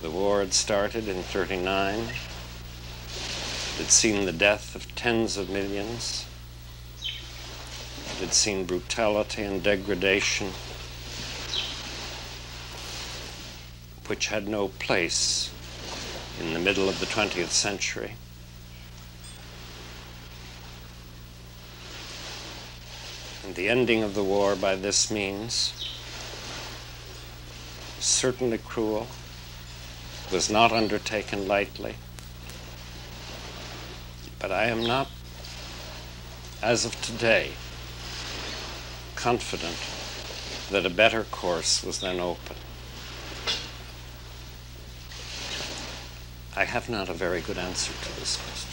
The war had started in 1939. It had seen the death of tens of millions. It had seen brutality and degradation which had no place in the middle of the 20th century. And the ending of the war by this means, certainly cruel, was not undertaken lightly. But I am not, as of today, confident that a better course was then open. I have not a very good answer to this question.